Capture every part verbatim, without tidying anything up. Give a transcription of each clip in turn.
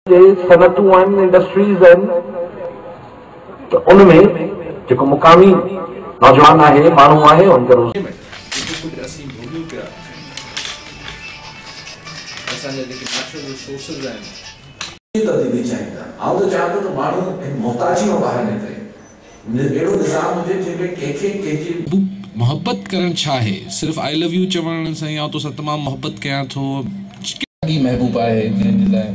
सनतूं आहिनि, इंडस्ट्रीज़ आहिनि, त उनमें जेको मुक़ामी नौजवान आहे, माण्हू आहे, उनखे मोहब्बत करण छा है, सिर्फ आई लव यू चवण सां या तो तमाम मोहब्बत कयां थो की महबूबा है जंहिंजे लाइ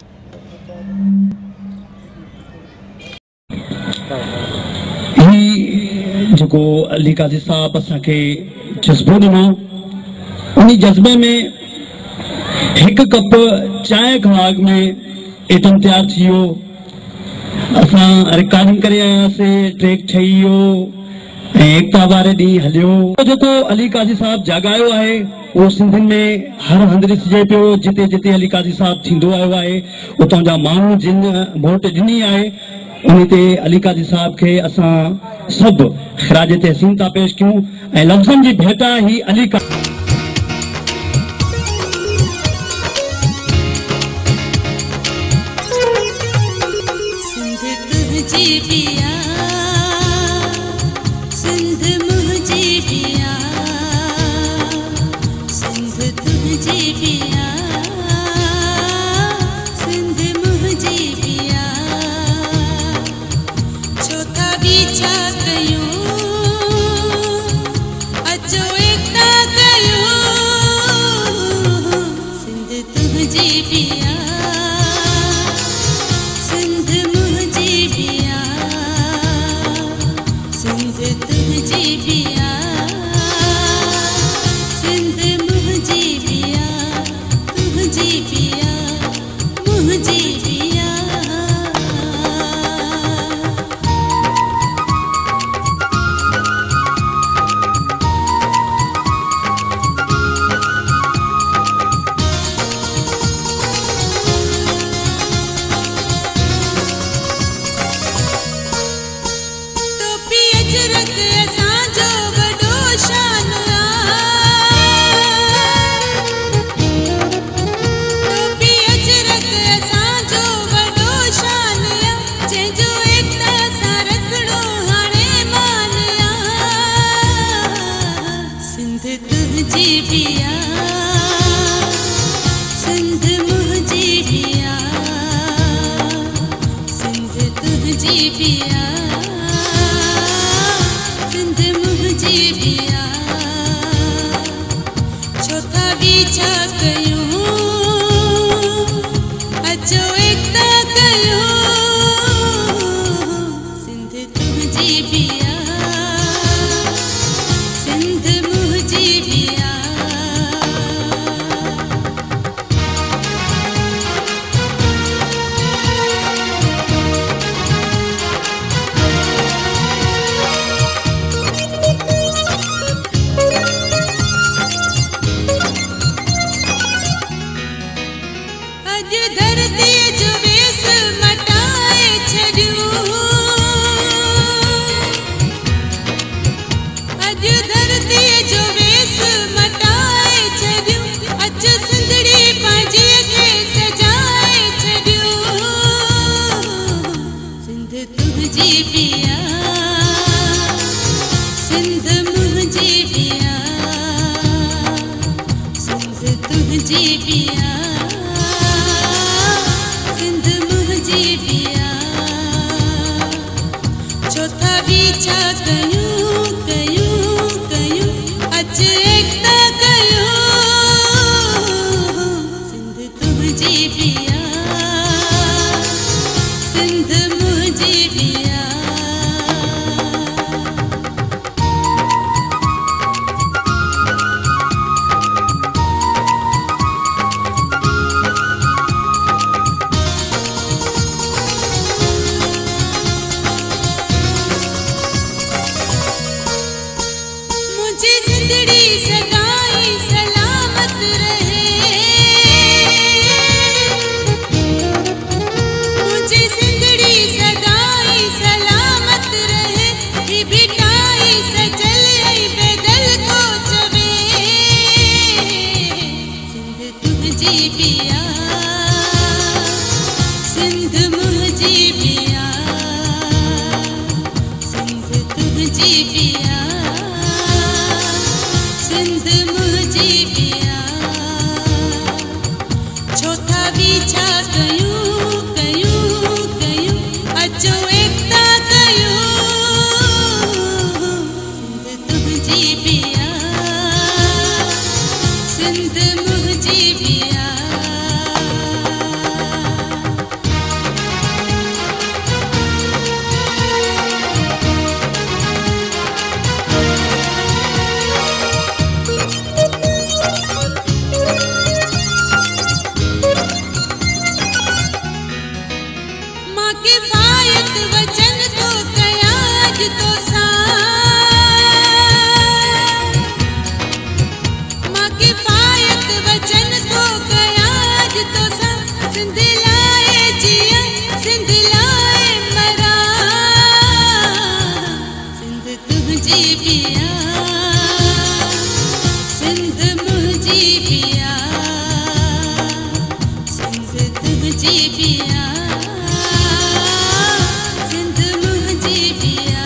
जो अली काजी साहब असांखे जज्बो ॾिनो, उन जज्बे में एक कप चाय खाग में एटम तैयार थी वियो। असां रिकॉर्डिंग करे आयासीं, ट्रैक ठही वियो, एकता वारे ॾींहुं हलियो। जेको अली काजी साहब जाॻायो आहे वो सिंधियुनि में हर हंधि ॾिसिजे पियो। जिते जिते अली काजी साहब थींदो आयो आहे उतां जा माण्हू जिन वोट ॾिनी आहे उन ते अली काजी साहब के असां सभु ख़िराज तहसीन था पेश कयूं ऐं लफ़्ज़नि जी भेटा ही अली का सिंध मुझी पिया सिंध तुझी पिया सिंध मुझी पिया छोथा बीछा कयूं कयूं कयूं अचो एकता कयूं सिंध तुझी पिया सिंध मुझी पिया माँ के फायत वचन तो कयाज तो सा माँ के फायत वचन तो कयाज तो सा सिंध लाए जिया सिंध लाए मरा सिंध तुझी पिया सिंध मुझी पिया सिंध तुझी पिया सिंध मुझी पिया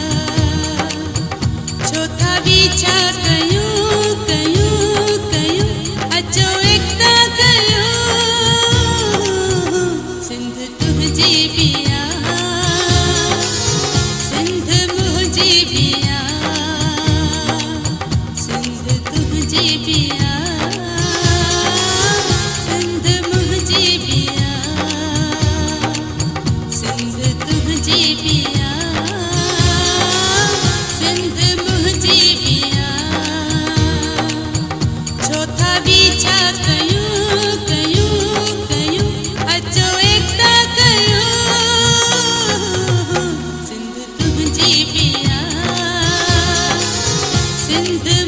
छोथा बीछा कयूं कयूं कयूं अचो एकता कयूं सिंध तुझी पिया सिंध मुझी पिया सिंध तुझी पिया सिंध मुझी पिया सिंध तुझी पिया सिंध मुझी पिया छोथा बीछा कयूं कयूं कयूं अचो एकता कयूं सिंध तुझी पिया सिंध